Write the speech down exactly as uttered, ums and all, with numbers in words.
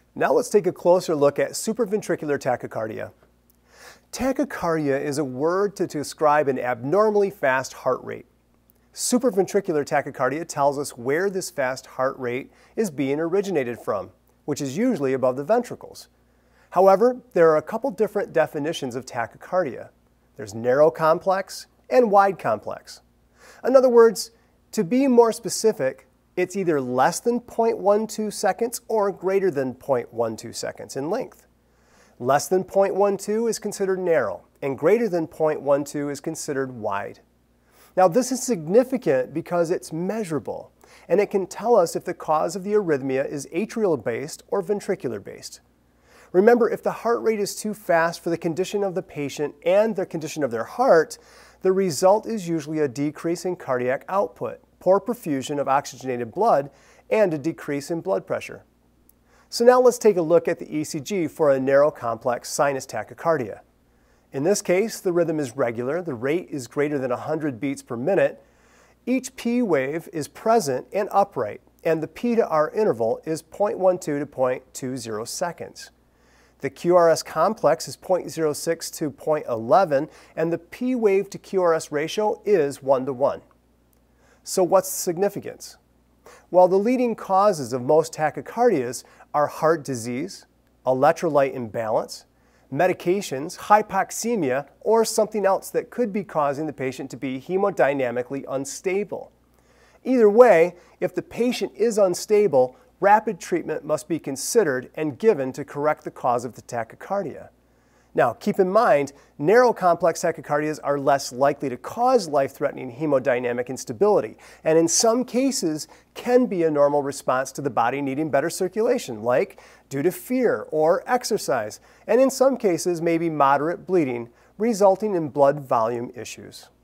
Now let's take a closer look at supraventricular tachycardia. Tachycardia is a word to describe an abnormally fast heart rate. Supraventricular tachycardia tells us where this fast heart rate is being originated from, which is usually above the ventricles. However, there are a couple different definitions of tachycardia. There's narrow complex and wide complex. In other words, to be more specific, it's either less than zero point one two seconds or greater than zero point one two seconds in length. Less than zero point one two is considered narrow, and greater than zero point one two is considered wide. Now, this is significant because it's measurable, and it can tell us if the cause of the arrhythmia is atrial-based or ventricular-based. Remember, if the heart rate is too fast for the condition of the patient and the condition of their heart, the result is usually a decrease in cardiac output, poor perfusion of oxygenated blood, and a decrease in blood pressure. So now let's take a look at the E C G for a narrow complex sinus tachycardia. In this case, the rhythm is regular, the rate is greater than one hundred beats per minute, each P wave is present and upright, and the P to R interval is zero point one two to zero point two zero seconds. The Q R S complex is zero point zero six to zero point one one, and the P wave to Q R S ratio is one to one. So what's the significance? Well, the leading causes of most tachycardias are heart disease, electrolyte imbalance, medications, hypoxemia, or something else that could be causing the patient to be hemodynamically unstable. Either way, if the patient is unstable, rapid treatment must be considered and given to correct the cause of the tachycardia. Now, keep in mind, narrow complex tachycardias are less likely to cause life-threatening hemodynamic instability, and in some cases can be a normal response to the body needing better circulation, like due to fear or exercise, and in some cases may be moderate bleeding, resulting in blood volume issues.